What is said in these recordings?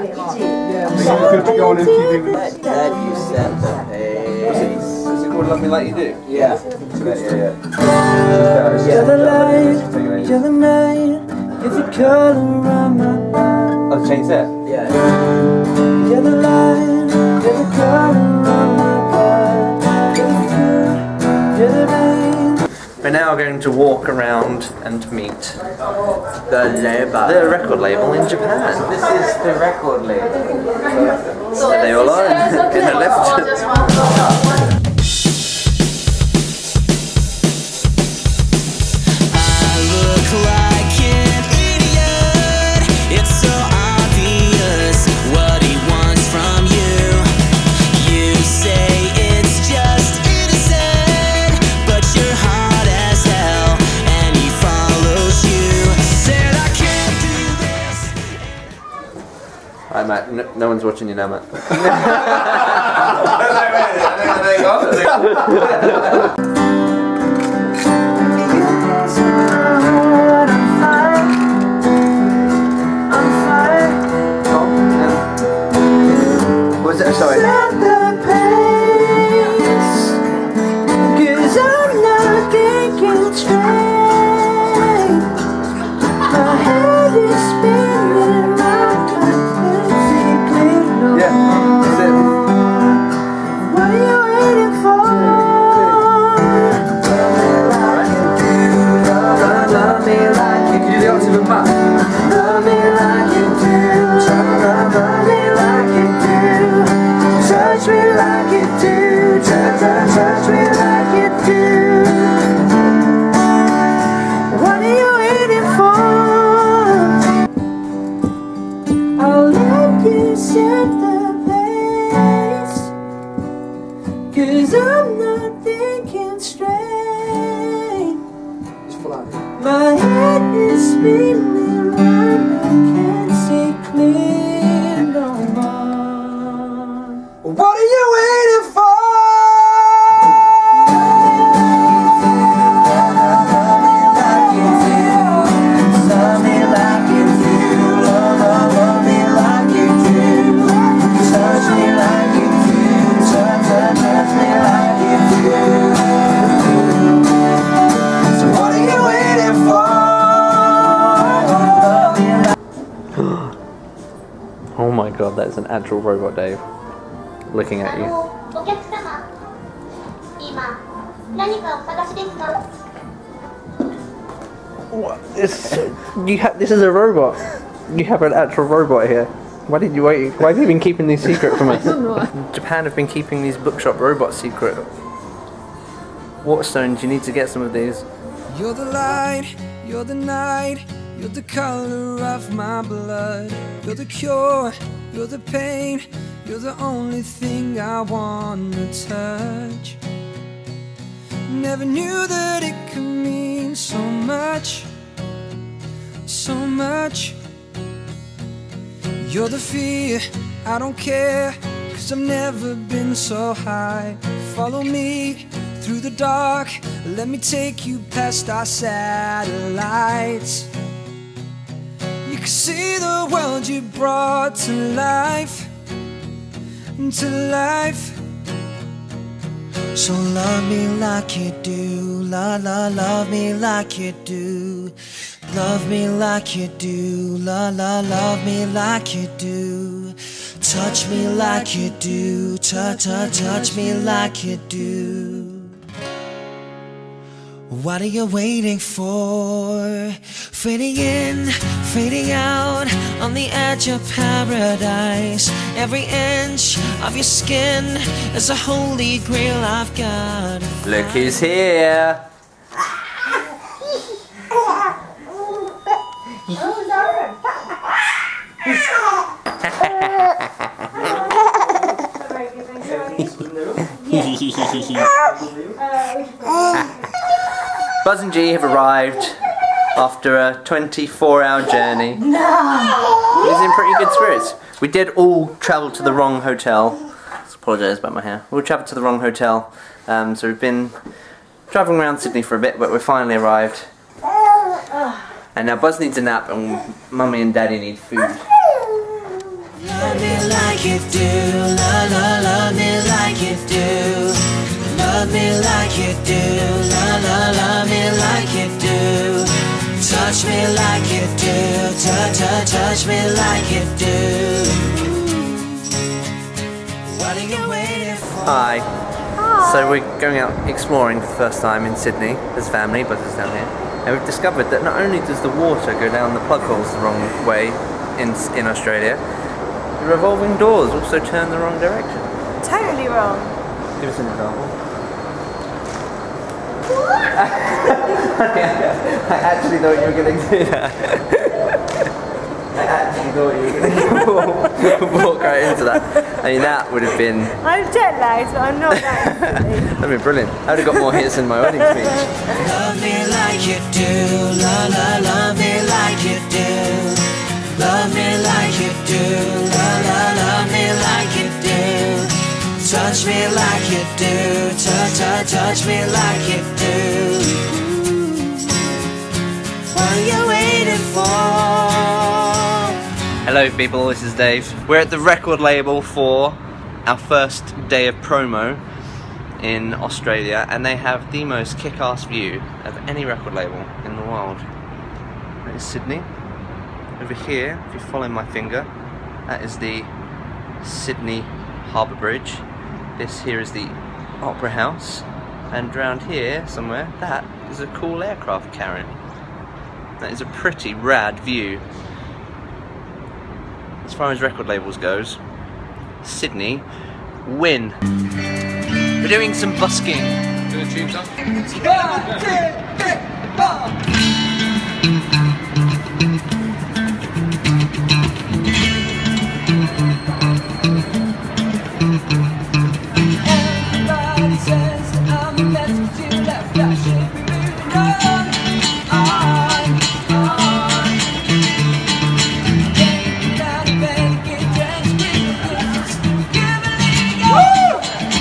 could go on MTV. That you set the pace. Is it called Love Me Like You Do? Yeah. You're the light, you're the night, you're the color of my mind. Oh, change that? Yeah. You're the light, you're the color of my blood. You're the food, you're the rain. We're now going to walk around and meet the record label in Japan. This is the record label. There they all are in the left. Alright Matt, no one's watching you now Matt. What was that? Sorry. Cause I'm not thinking straight. My head is spinning round, I can't see clear no more. What are you waiting for? Love me like you do, love me like you do, touch me like you do, touch me like you do. So what are you waiting for? Oh my god, that's an actual robot Dave looking at you. What? This is a robot. You have an actual robot here. Why did you wait? Why have you been keeping these secret from us? Japan have been keeping these bookshop robots secret. Waterstones, you need to get some of these. You're the light, you're the night, you're the color of my blood. You're the cure, you're the pain, you're the only thing I wanna touch. Never knew that it could mean so much, so much. You're the fear, I don't care, cause I've never been so high. Follow me through the dark, let me take you past our satellites. You can see the world you brought to life, to life. So love me like you do, la la, love me like you do. Love me like you do, la la, love me like you do. Touch me like you do, touch me like you do. What are you waiting for? Fading in, fading out, on the edge of paradise. Every inch of your skin is a holy grail I've got. Look who's here. Buzz and G have arrived after a 24-hour journey. No! He's in pretty good spirits. We did all travel to the wrong hotel. I apologise about my hair. We all travelled to the wrong hotel. So we've been travelling around Sydney for a bit, but we finally arrived. And now Buzz needs a nap and Mummy and Daddy need food. you do. Love me like you do. Love me like you do. Love me like you do. Touch me like you do. Touch me like you do. What are you waiting for? Hi. So we're going out exploring for the first time in Sydney as family, but it's down here. And we've discovered that not only does the water go down the plug holes the wrong way in Australia, the revolving doors also turn the wrong direction. Totally wrong. Give us an example. I actually thought you were going to do that. I actually thought you were going to walk right into that. I mean, that would have been... I'm jet lagged, but I'm not that easily. That would have been brilliant. I would have got more hits in my wedding speech. Love me like you do. Love me like you do. Love me like you do. Love me like you do. Touch me like you do. Touch me like you do. What are you waiting for? Hello people, this is Dave. We're at the record label for our first day of promo in Australia, and they have the most kick-ass view of any record label in the world. That is Sydney. Over here, if you follow my finger, that is the Sydney Harbour Bridge. This here is the Opera House, and round here somewhere, that is a cool aircraft carrier. That is a pretty rad view. As far as record labels goes, Sydney win. We're doing some busking. Gonna tune some? Everybody says I'm the best you left. I should be moving on. Getting out of bed, get dressed, bring the goods. Give a little go.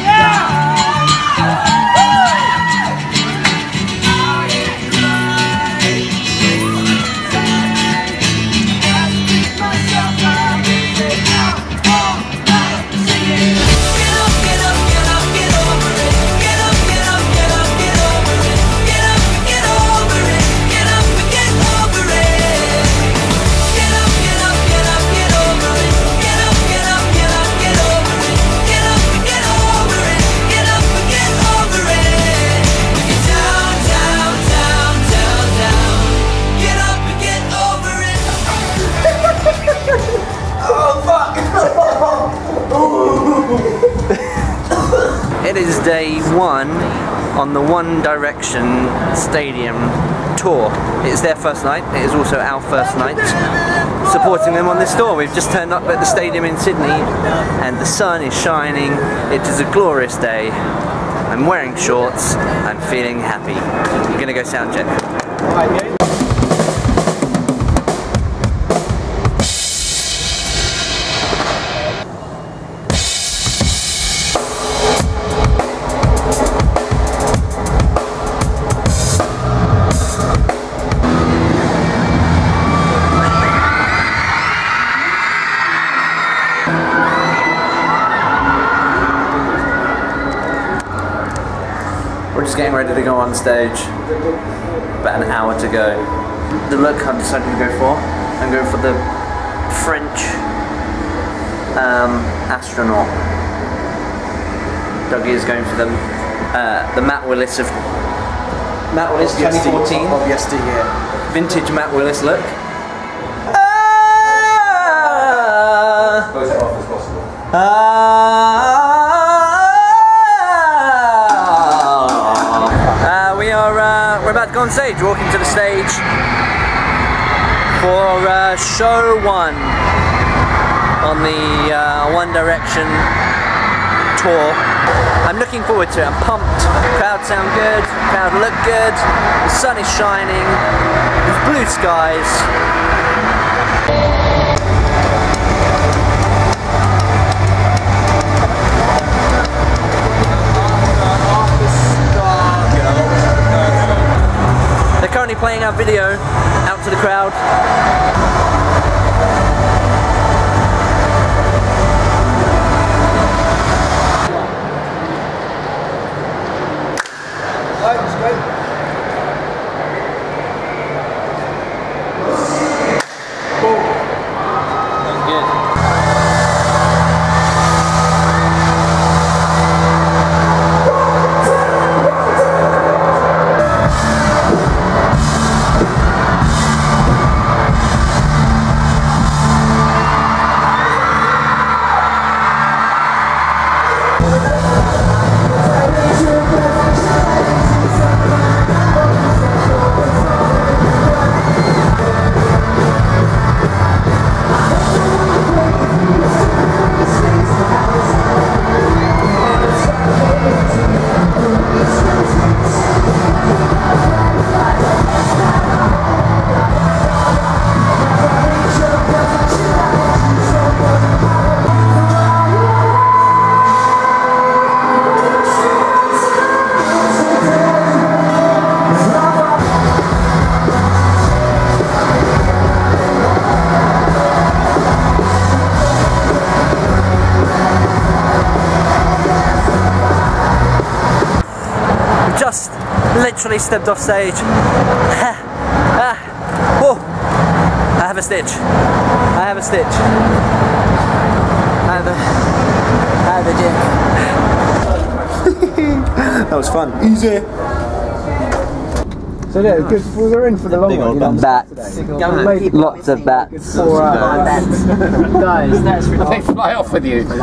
It is day one on the One Direction Stadium tour. It's their first night, it is also our first night supporting them on this tour. We've just turned up at the stadium in Sydney and the sun is shining. It is a glorious day. I'm wearing shorts, I'm feeling happy. I'm gonna go sound check. We're just getting ready to go on stage. About an hour to go. The look I'm deciding to go for, I'm going for the French astronaut. Dougie is going for the Matt Willis 2014 Of yesteryear. vintage Matt Willis look. Close it off as possible. We're about to go on stage, walking to the stage for show one on the One Direction tour. I'm looking forward to it, I'm pumped. Crowd sound good, crowd look good, the sun is shining, there's blue skies. They're currently playing our video out to the crowd. literally stepped off stage. Oh, I have a stitch. I have a stitch. At the gym. That was fun. Easy. So yeah, good. We're in for the long run. Bats. Lots of bats. Guys, that's They fly off with you.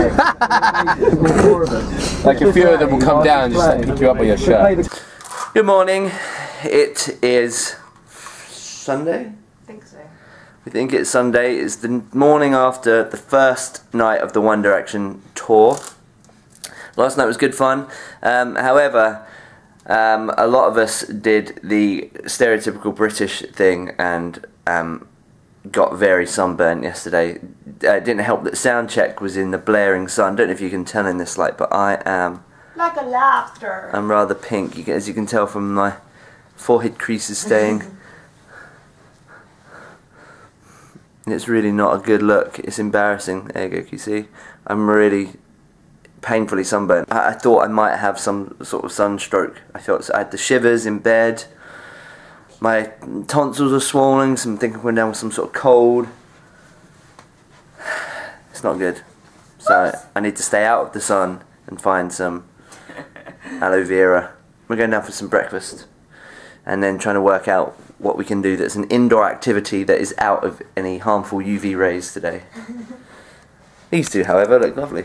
Like a few of them will come down and just like, pick you up with your shirt. Good morning. It is Sunday? I think so. We think it's Sunday. It's the morning after the first night of the One Direction tour. Last night was good fun. However, a lot of us did the stereotypical British thing and got very sunburnt yesterday. It didn't help that sound check was in the blaring sun. Don't know if you can tell in this light, but I am Like a lobster. I'm rather pink, as you can tell from my forehead creases staying. And it's really not a good look. It's embarrassing. There you go, can you see? I'm really painfully sunburned. I thought I might have some sort of sunstroke. I had the shivers in bed. My tonsils are swollen, so I'm thinking I'm going down with some sort of cold. It's not good. So I need to stay out of the sun and find some aloe vera. We're going down for some breakfast and then trying to work out what we can do that's an indoor activity that is out of any harmful UV rays today. These two, however, look lovely.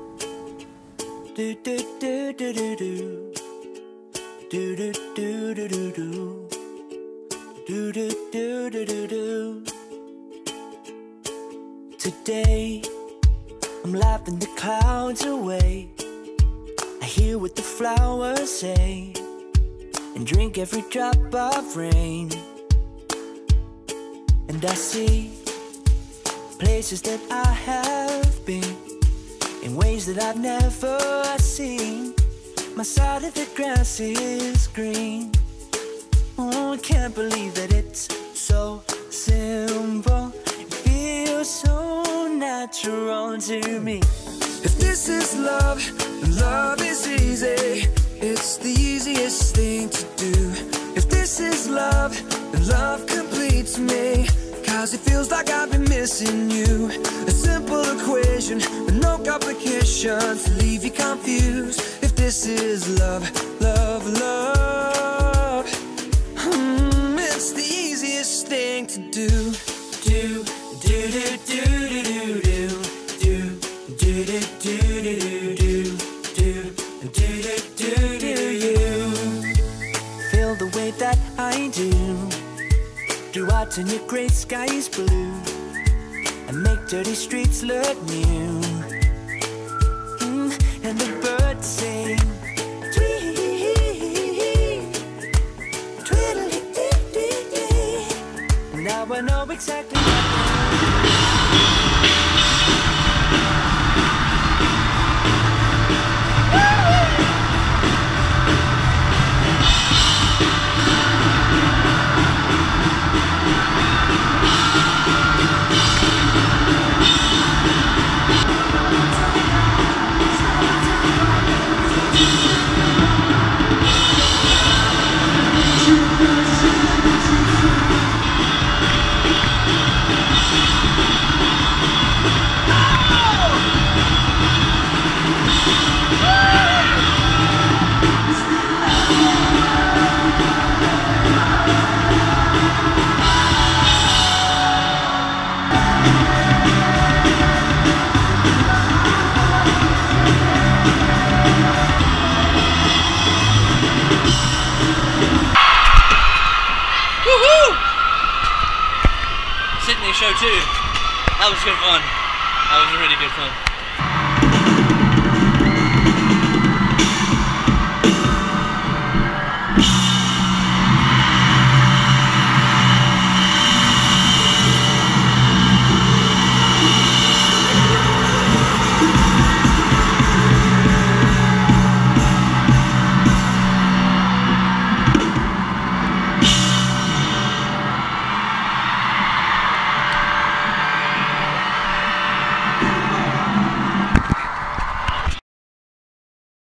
Today I'm laughing the clouds away. I hear what the flowers say and drink every drop of rain. And I see places that I have been in ways that I've never seen. My side of the grass is green. Oh, I can't believe that it's so simple. It feels so natural to me. If this is love, then love is easy. It's the easiest thing to do. If this is love, then love completes me. Cause it feels like I've been missing you. A simple equation with no complications to leave you confused. If this is love, love, love, it's the easiest thing to do. Do, do, do, do, do, do, do, do, do, do, do, do, do, do, you. Feel the way that I do. Do I turn your grey skies blue and make dirty streets look new? And the birds sing tweet, tweedledee. Now I know exactly what Show 2. That was good fun. That was really good fun.